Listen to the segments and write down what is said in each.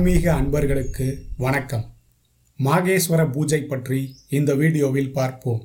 ஆன்மீக அன்பர்களுக்கு வணக்கம். மாகேஸ்வர பூஜை பற்றி இந்த வீடியோவில் பார்ப்போம்.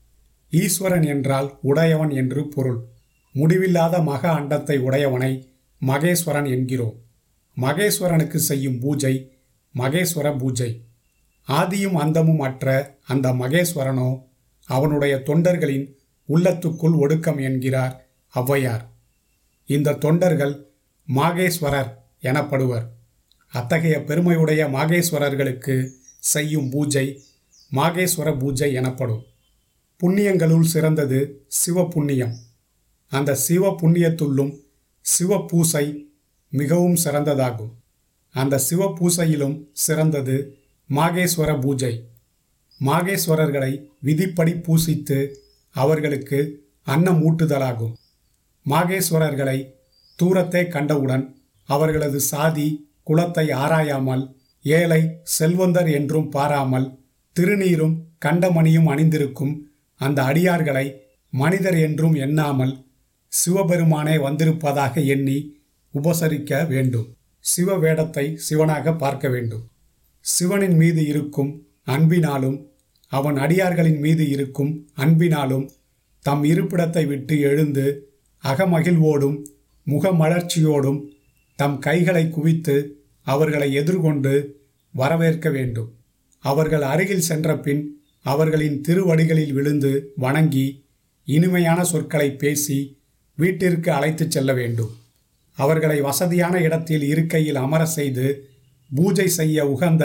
ஈஸ்வரன் என்றால் உடையவன் என்று பொருள். முடிவில்லாத மக அண்டத்தை உடையவனை மகேஸ்வரன் என்கிறோம். மகேஸ்வரனுக்கு செய்யும் பூஜை மகேஸ்வர பூஜை. ஆதியும் அந்தமும் அற்ற அந்த மகேஸ்வரனோ அவனுடைய தொண்டர்களின் உள்ளத்துக்குள் ஒடுக்கம் என்கிறார் ஔவையார். இந்த தொண்டர்கள் மாகேஸ்வரர் எனப்படுவர். அத்தகைய பெருமையுடைய மாகேஸ்வரர்களுக்கு செய்யும் பூஜை மாகேஸ்வர பூஜை எனப்படும். புண்ணியங்களுள் சிறந்தது சிவ புண்ணியம். அந்த சிவ புண்ணியத்துள்ளும் சிவ பூசை மிகவும் சிறந்ததாகும். அந்த சிவ பூசையிலும் சிறந்தது மாகேஸ்வர பூஜை. மாகேஸ்வரர்களை விதிப்படி பூசித்து அவர்களுக்கு அன்னம் ஊட்டுதலாகும். மாகேஸ்வரர்களை தூரத்தே கண்டவுடன் அவர்களது சாதி குலத்தை ஆராயாமல், ஏழை செல்வந்தர் என்றும் பாராமல், திருநீரும் கண்டமணியும் அணிந்திருக்கும் அந்த அடியார்களை மனிதர் என்றும் எண்ணாமல் சிவபெருமானே வந்திருப்பதாக எண்ணி உபசரிக்க வேண்டும். சிவ வேடத்தை சிவனாக பார்க்க வேண்டும். சிவனின் மீது இருக்கும் அன்பினாலும் அவன் அடியார்களின் மீது இருக்கும் அன்பினாலும் தம் இருப்பிடத்தை விட்டு எழுந்து அகமகிழ்வோடும் முகமலர்ச்சியோடும் தம் கைகளை குவித்து அவர்களை எதிர்கொண்டு வரவேற்க வேண்டும். அவர்கள் அருகில் சென்ற பின் அவர்களின் திருவடிகளில் விழுந்து வணங்கி இனிமையான சொற்களை பேசி வீட்டிற்கு அழைத்துச் செல்ல வேண்டும். அவர்களை வசதியான இடத்தில் இருக்கையில் அமர செய்து பூஜை செய்ய உகந்த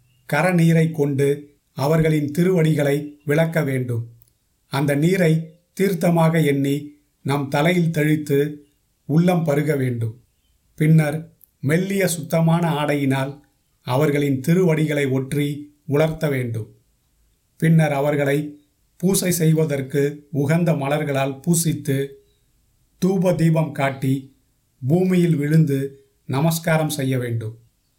கரநீரை கொண்டு அவர்களின் திருவடிகளை விளக்க வேண்டும். அந்த நீரை தீர்த்தமாக எண்ணி நம் தலையில் தெளித்து உள்ளம் பருக வேண்டும். பின்னர் மெல்லிய சுத்தமான ஆடையினால் அவர்களின் திருவடிகளை ஒற்றி உலர்த்த வேண்டும். பின்னர் அவர்களை பூசை செய்வதற்கு உகந்த மலர்களால் பூசித்து தூப தீபம் காட்டி பூமியில் விழுந்து நமஸ்காரம் செய்ய வேண்டும்.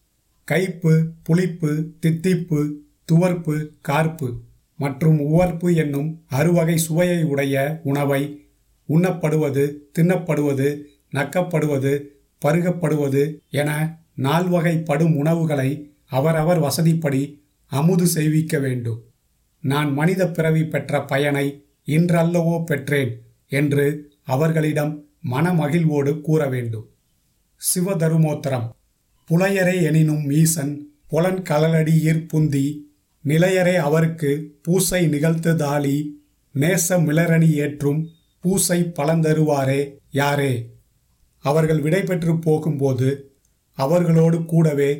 கைப்பு, புளிப்பு, தித்திப்பு, துவர்ப்பு, கார்ப்பு மற்றும் உவர்ப்பு என்னும் அறுவகை சுவையை உடைய உணவை உண்ணப்படுவது, தின்னப்படுவது, நக்கப்படுவது, பருகப்படுவது என 4 வகைப்படும் உணவுகளை அவரவர் வசதிப்படி அமுது செய்விக்க வேண்டும். நான் மனித பிறவி பெற்ற பயனை இன்றல்லவோ பெற்றேன் என்று அவர்களிடம் மனமகிழ்வோடு கூற வேண்டும். சிவதருமோத்தரம். புலையரே எனினும் ஈசன் புலன் கலலடி ஈர்ப்புந்தி நிலையரே அவருக்கு பூசை நிகழ்த்துதாலி நேச மிளரணி ஏற்றும் பூசை பலந்தருவாரே யாரே. அவர்கள் விடைபெற்று போகும்போது அவர்களோடு கூடவே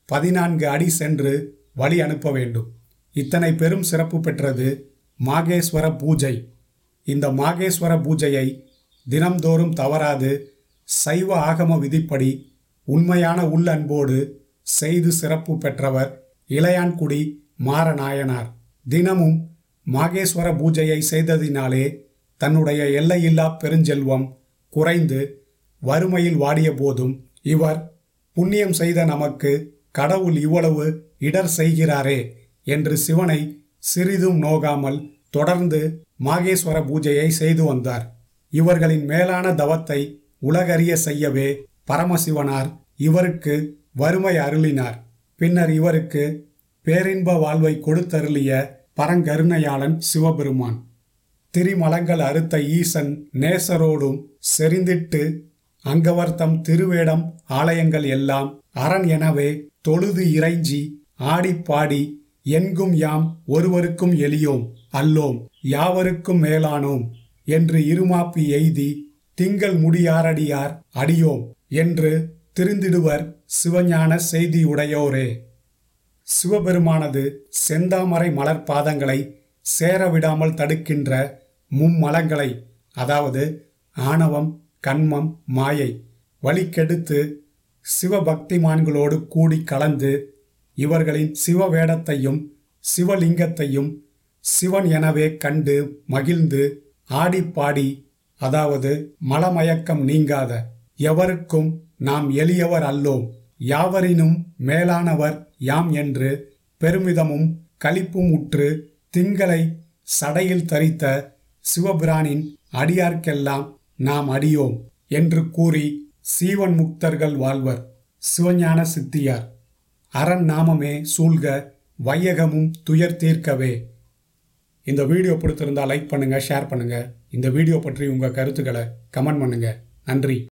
14 அடி சென்று வழி அனுப்ப வேண்டும். இத்தனை பெரும் சிறப்பு பெற்றது மாகேஸ்வர பூஜை. இந்த மாகேஸ்வர பூஜையை தினம்தோறும் தவறாது சைவ ஆகம விதிப்படி உண்மையான உள்ளன்போடு செய்து சிறப்பு பெற்றவர் இளையான்குடி மாரநாயனார். தினமும் மாகேஸ்வர பூஜையை செய்ததினாலே தன்னுடைய எல்லையில்லா பெருஞ்செல்வம் குறைந்து வறுமையில் வாடிய போதும் இவர் புண்ணியம் செய்த நமக்கு கடவுள் இவ்வளவு இடர் செய்கிறாரே என்று சிவனை சிறிதும் நோகாமல் தொடர்ந்து மாகேஸ்வர பூஜையை செய்து வந்தார். இவர்களின் மேலான தவத்தை உலகறிய செய்யவே பரமசிவனார் இவருக்கு வறுமை அருளினார். பின்னர் இவருக்கு பேரின்ப வாழ்வை கொடுத்தருளிய பரங்கருணையாளன் சிவபெருமான். திரிமலங்கள் அறுத்த ஈசன் நேசரோடும் செறிந்திட்டு அங்கவர்த்தம் திருவேடம் ஆலயங்கள் எல்லாம் அரண் எனவே தொழுது இறைஞ்சி ஆடிப்பாடி என்கும் யாம் ஒருவருக்கும் எளியோம் அல்லோம் யாவருக்கும் மேலானோம் என்று இருமாப்பி எய்தி திங்கள் முடியாரடியார் அடியோம் என்று திருந்திடுவர் சிவஞான செய்தியுடையோரே. சிவபெருமானது செந்தாமரை மலர் பாதங்களை சேரவிடாமல் தடுக்கின்ற மும்மலங்களை, அதாவது ஆணவம், கண்மம், மாயை வழிக்கெடுத்து சிவபக்திமான்களோடு கூடி கலந்து இவர்களின் சிவ வேடத்தையும் சிவலிங்கத்தையும் சிவன் எனவே கண்டு மகிழ்ந்து ஆடிப்பாடி, அதாவது மலமயக்கம் நீங்காத எவருக்கும் நாம் எளியவர் அல்லோம் யாவரினும் மேலானவர் யாம் என்று பெருமிதமும் களிப்பும் உற்று திங்களை சடையில் தரித்த சிவபிரானின் அடியார்க்கெல்லாம் நாம் அடியோம் என்று கூறி சீவன் முக்தர்கள் வாழ்வர். சிவஞான சித்தியார். அரண் நாமமே சூழ்க வையகமும் துயர் தீர்க்கவே. இந்த வீடியோ பிடித்திருந்தால் லைக் பண்ணுங்கள், ஷேர் பண்ணுங்கள். இந்த வீடியோ பற்றி உங்கள் கருத்துக்களை கமெண்ட் பண்ணுங்கள். நன்றி.